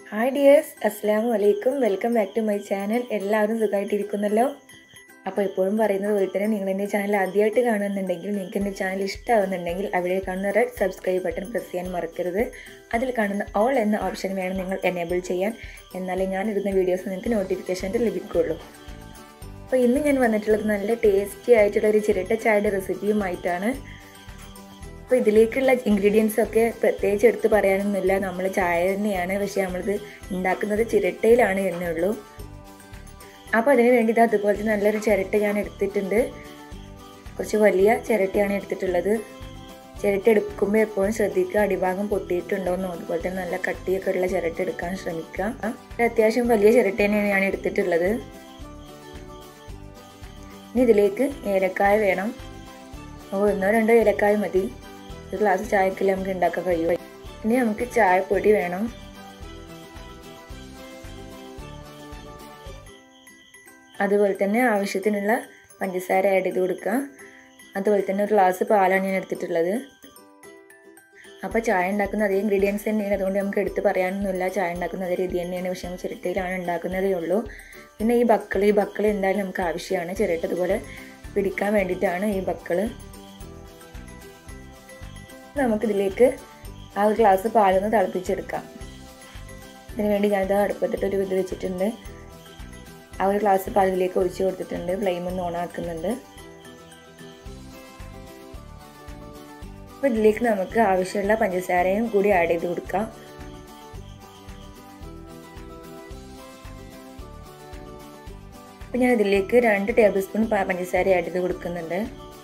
Hi dears, അസ്സലാമു അലൈക്കും. Welcome back to my channel. എല്ലാവരും സുഖമായിട്ടിരിക്കുന്നല്ലോ. അപ്പോൾ എപ്പോഴും പറയുന്നത് പോലെ തന്നെ നിങ്ങൾ എൻ്റെ ചാനൽ ആദ്യമായിട്ട് കാണുന്നുണ്ടെങ്കിൽ, നിങ്ങൾക്ക് എൻ്റെ ചാനൽ ഇഷ്ടമാകുന്നുണ്ടെങ്കിൽ അവിടെ കാണുന്ന റെഡ് സബ്സ്ക്രൈബ് ബട്ടൺ പ്രസ് ചെയ്യാൻ മറക്കരുത്. അതിൽ കാണുന്ന ഓൾ എന്ന ഓപ്ഷൻ വേണം നിങ്ങൾ എനേബിൾ ചെയ്യാൻ. എന്നാലേ ഞാനിടുന്ന വീഡിയോസ് നിങ്ങൾക്ക് നോട്ടിഫിക്കേഷനായിട്ട് ലഭിക്കുകയുള്ളൂ. അപ്പോൾ ഇന്ന് ഞാൻ വന്നിട്ടുള്ളത് നല്ല ടേസ്റ്റി ആയിട്ടുള്ള ഒരു ചിരട്ട ചായയുടെ റെസിപ്പിയുമായിട്ടാണ്. അപ്പോൾ ഇതിലേക്കുള്ള ഇൻഗ്രീഡിയൻസ് ഒക്കെ പ്രത്യേകിച്ച് എടുത്ത് പറയാനൊന്നുമില്ല. നമ്മൾ ചായ തന്നെയാണ്, പക്ഷേ നമ്മളിത് ഉണ്ടാക്കുന്നത് ചിരട്ടയിലാണ് എന്നേ ഉള്ളൂ. അപ്പോൾ അതിന് വേണ്ടി ഇത് അതുപോലത്തെ നല്ലൊരു ചിരട്ട ഞാൻ എടുത്തിട്ടുണ്ട്. കുറച്ച് വലിയ ചിരട്ടയാണ് എടുത്തിട്ടുള്ളത്. ചിരട്ട എടുക്കുമ്പോൾ എപ്പോഴും ശ്രദ്ധിക്കുക അടിഭാഗം പൊട്ടിയിട്ടുണ്ടോയെന്നോ, അതുപോലെ തന്നെ നല്ല കട്ടിയൊക്കെ ഉള്ള ചിരട്ട എടുക്കാൻ ശ്രമിക്കുക. അത്യാവശ്യം വലിയ ചിരട്ട തന്നെയാണ് ഞാൻ എടുത്തിട്ടുള്ളത്. ഇനി ഇതിലേക്ക് ഏലക്കായ വേണം. ഒന്നോ രണ്ടോ ഏലക്കായ മതി. ഒരു ഗ്ലാസ് ചായക്കല്ലേ നമുക്ക് ഉണ്ടാക്കാൻ കഴിയുമോ. ഇനി നമുക്ക് ചായപ്പൊടി വേണം. അതുപോലെ തന്നെ ആവശ്യത്തിനുള്ള പഞ്ചസാര ആഡ് ചെയ്ത് കൊടുക്കുക. അതുപോലെ തന്നെ ഒരു ഗ്ലാസ് പാലാണ് ഞാൻ എടുത്തിട്ടുള്ളത്. അപ്പോൾ ചായ ഉണ്ടാക്കുന്ന അതേ ഇൻഗ്രീഡിയൻസ് തന്നെയാണ്, അതുകൊണ്ട് നമുക്ക് എടുത്ത് പറയാനൊന്നുമില്ല. ചായ ഉണ്ടാക്കുന്ന അതേ രീതി തന്നെയാണ്, പക്ഷേ നമ്മൾ ചിരട്ടയിലാണ് ഉണ്ടാക്കുന്നതേ ഉള്ളൂ. പിന്നെ ഈ ബക്കിൾ എന്തായാലും നമുക്ക് ആവശ്യമാണ്. ചിരട്ട ഇതുപോലെ പിടിക്കാൻ വേണ്ടിയിട്ടാണ് ഈ ബക്കിൾ. നമുക്കിതിലേക്ക് ആ ഒരു ഗ്ലാസ് പാലൊന്ന് തിളപ്പിച്ചെടുക്കാം. ഇതിന് വേണ്ടി ഞാനിത് അടുപ്പത്തിട്ടൊരു ഇത് വെച്ചിട്ടുണ്ട്. ആ ഒരു ഗ്ലാസ് പാൽ ഇതിലേക്ക് ഒഴിച്ച് കൊടുത്തിട്ടുണ്ട്. ഫ്ലെയിം ഒന്ന് ഓണാക്കുന്നുണ്ട്. അപ്പോൾ ഇതിലേക്ക് നമുക്ക് ആവശ്യമുള്ള പഞ്ചസാരയും കൂടി ആഡ് ചെയ്ത് കൊടുക്കാം. അപ്പോൾ ഞാൻ ഇതിലേക്ക് 2 ടേബിൾ സ്പൂൺ പഞ്ചസാര ആഡ് ചെയ്ത് കൊടുക്കുന്നുണ്ട്.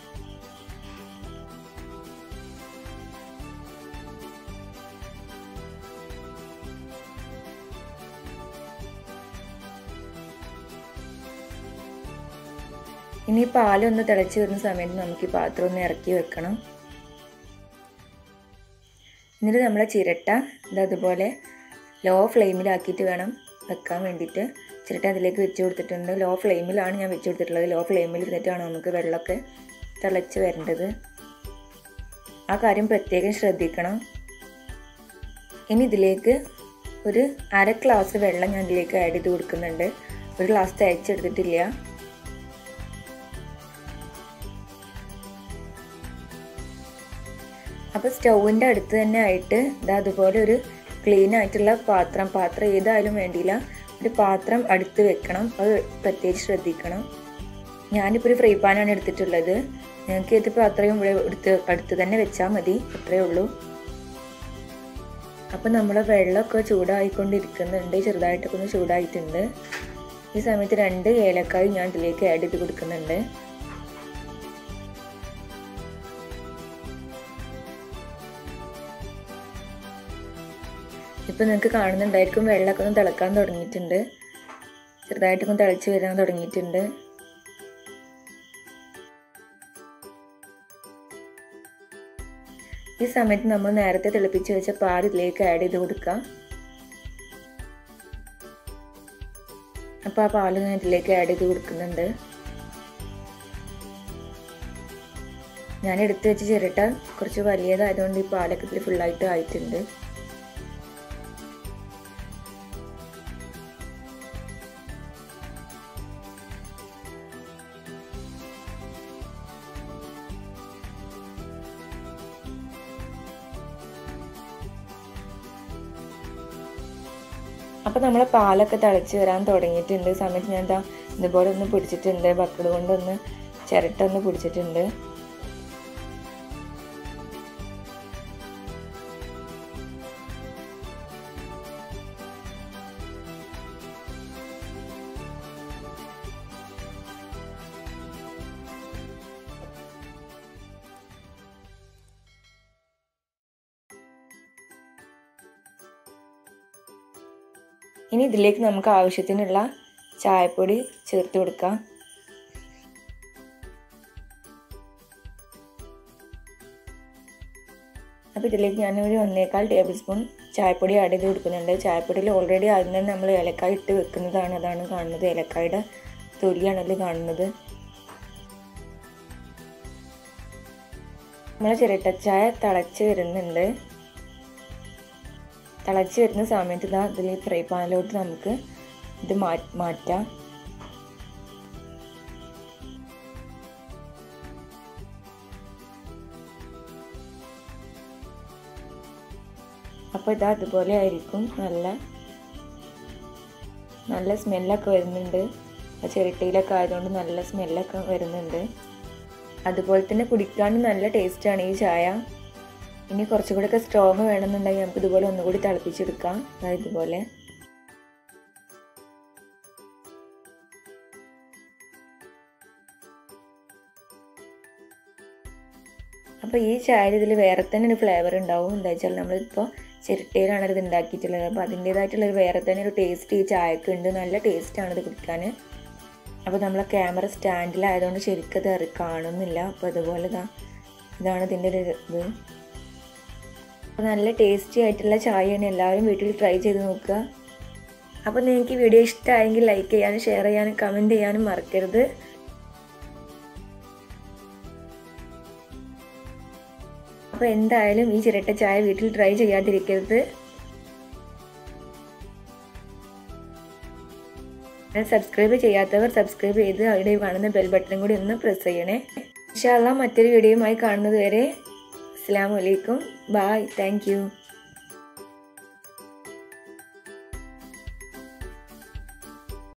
ഇനി പാലൊന്ന് തിളച്ച് വരുന്ന സമയത്ത് നമുക്ക് ഈ പാത്രം ഒന്ന് ഇറക്കി വെക്കണം. എന്നിട്ട് നമ്മളെ ചിരട്ട ഇതതുപോലെ ലോ ഫ്ലെയിമിലാക്കിയിട്ട് വേണം വെക്കാൻ വേണ്ടിയിട്ട്. ചിരട്ട അതിലേക്ക് വെച്ച് കൊടുത്തിട്ടുണ്ട്. ലോ ഫ്ലെയിമിലാണ് ഞാൻ വെച്ച് കൊടുത്തിട്ടുള്ളത്. ലോ ഫ്ലെയിമിൽ ഇരുന്നിട്ടാണ് നമുക്ക് വെള്ളമൊക്കെ തിളച്ച് വരേണ്ടത്. ആ കാര്യം പ്രത്യേകം ശ്രദ്ധിക്കണം. ഇനി ഇതിലേക്ക് ഒരു 1/2 ഗ്ലാസ് വെള്ളം ഞാൻ ഇതിലേക്ക് ആഡ് ചെയ്ത് കൊടുക്കുന്നുണ്ട്. ഒരു ഗ്ലാസ് തയ്ച്ചെടുത്തിട്ടില്ല. അപ്പോൾ സ്റ്റൗവിൻ്റെ അടുത്ത് തന്നെ ആയിട്ട് അതുപോലെ ഒരു ക്ലീൻ ആയിട്ടുള്ള പാത്രം ഏതായാലും വേണ്ടിയില്ല, ഒരു പാത്രം അടുത്ത് വെക്കണം. അത് പ്രത്യേകിച്ച് ശ്രദ്ധിക്കണം. ഞാനിപ്പോൾ ഒരു ഫ്രൈ പാനാണ് എടുത്തിട്ടുള്ളത്. നിങ്ങൾക്ക് ഏത് പാത്രവും ഇവിടെ അടുത്ത് തന്നെ വെച്ചാൽ മതി, അത്രയേ ഉള്ളൂ. അപ്പോൾ നമ്മുടെ വെള്ളമൊക്കെ ചൂടായിക്കൊണ്ടിരിക്കുന്നുണ്ട്. ചെറുതായിട്ടൊക്കെ ഒന്ന് ചൂടായിട്ടുണ്ട്. ഈ സമയത്ത് 2 ഏലക്കായും ഞാൻ ഇതിലേക്ക് ആഡ് ചെയ്ത് കൊടുക്കുന്നുണ്ട്. ഇപ്പോൾ നിങ്ങൾക്ക് കാണുന്നുണ്ടായിരിക്കും വെള്ളമൊക്കെ ഒന്ന് തിളക്കാൻ തുടങ്ങിയിട്ടുണ്ട്. ചെറുതായിട്ടൊന്ന് തിളച്ച് വരാൻ തുടങ്ങിയിട്ടുണ്ട്. ഈ സമയത്ത് നമ്മൾ നേരത്തെ തിളപ്പിച്ച് വെച്ച പാൽ ഇതിലേക്ക് ആഡ് ചെയ്ത് കൊടുക്കാം. അപ്പോൾ ആ പാൽ ഞാൻ ഇതിലേക്ക് ആഡ് ചെയ്ത് കൊടുക്കുന്നുണ്ട്. ഞാൻ എടുത്ത് വെച്ച ചിരട്ട കുറച്ച് വലിയതായതുകൊണ്ട് ഈ പാലൊക്കെ ഇതിൽ ഫുള്ളായിട്ട് ആയിട്ടുണ്ട്. അപ്പോൾ നമ്മളെ പാലൊക്കെ തിളച്ച് വരാൻ തുടങ്ങിയിട്ടുണ്ട്. സമയത്ത് ഞാൻ ഇതുപോലെ ഒന്ന് പിടിച്ചിട്ടുണ്ട്. ബക്കിൾ കൊണ്ടൊന്ന് ചിരട്ട ഒന്ന് പിടിച്ചിട്ടുണ്ട്. ഇനി ഇതിലേക്ക് നമുക്ക് ആവശ്യത്തിനുള്ള ചായപ്പൊടി ചേർത്ത് കൊടുക്കാം. അപ്പോൾ ഇതിലേക്ക് ഞാനൊരു 1.25 ടേബിൾ സ്പൂൺ ചായപ്പൊടി ആഡ് ചെയ്ത് കൊടുക്കുന്നുണ്ട്. ചായപ്പൊടിയിൽ ഓൾറെഡി ആദ്യം തന്നെ നമ്മൾ ഏലക്കായ ഇട്ട് വെക്കുന്നതാണ്. അതാണ് കാണുന്നത്, ഏലക്കായുടെ തൊലിയാണല്ലോ കാണുന്നത്. നമ്മളെ ചിരട്ടച്ചായ തിളച്ച് വരുന്നുണ്ട്. തിളച്ച് വരുന്ന സമയത്ത് ഇതാ ഇതിൽ ഫ്രൈ പാനിലോട്ട് നമുക്ക് ഇത് മാറ്റാം. അപ്പോൾ ഇതാ അതുപോലെ ആയിരിക്കും. നല്ല സ്മെല്ലൊക്കെ വരുന്നുണ്ട്. ചിരട്ടയിലൊക്കെ ആയതുകൊണ്ട് നല്ല സ്മെല്ലൊക്കെ വരുന്നുണ്ട്. അതുപോലെ തന്നെ കുടിക്കാനും നല്ല ടേസ്റ്റാണ് ഈ ചായ. ഇനി കുറച്ചുകൂടെ ഒക്കെ സ്ട്രോങ് വേണമെന്നുണ്ടെങ്കിൽ നമുക്ക് ഇതുപോലെ ഒന്നുകൂടി തിളപ്പിച്ചെടുക്കാം. ഇതുപോലെ അപ്പോൾ ഈ ചായയിൽ ഇതിൽ വേറെ തന്നെ ഒരു ഫ്ലേവർ ഉണ്ടാവും. എന്താ വെച്ചാൽ നമ്മളിപ്പോൾ ചിരട്ടയിലാണ് ഇത് ഉണ്ടാക്കിയിട്ടുള്ളത്. അപ്പോൾ അതിൻ്റേതായിട്ടുള്ളൊരു വേറെ തന്നെ ഒരു ടേസ്റ്റ് ഈ ചായക്ക് ഉണ്ട്. നല്ല ടേസ്റ്റാണ് ഇത് കുടിക്കാൻ. അപ്പോൾ നമ്മളെ ക്യാമറ സ്റ്റാൻഡിലായതുകൊണ്ട് ശരിക്കും അത് കാണുന്നില്ല. അപ്പോൾ അതുപോലെ ഇതാണ് ഇതിൻ്റെ ഒരു ഇത്. അപ്പോൾ നല്ല ടേസ്റ്റി ആയിട്ടുള്ള ചായയാണ്. എല്ലാവരും വീട്ടിൽ ട്രൈ ചെയ്ത് നോക്കുക. അപ്പോൾ നിങ്ങൾക്ക് വീഡിയോ ഇഷ്ടമായെങ്കിൽ ലൈക്ക് ചെയ്യാനും ഷെയർ ചെയ്യാനും കമൻറ്റ് ചെയ്യാനും മറക്കരുത്. അപ്പോൾ എന്തായാലും ഈ ചിരട്ട ചായ വീട്ടിൽ ട്രൈ ചെയ്യാതിരിക്കരുത്. സബ്സ്ക്രൈബ് ചെയ്യാത്തവർ സബ്സ്ക്രൈബ് ചെയ്ത് അവിടെ കാണുന്ന ബെൽ ബട്ടൺ കൂടി ഒന്ന് പ്രസ് ചെയ്യണേ. ഇൻഷാ അല്ലാഹ് മറ്റൊരു വീഡിയോയുമായി കാണുന്നത് വരെ അസ്സലാമു അലൈക്കും. ബൈ. Thank U.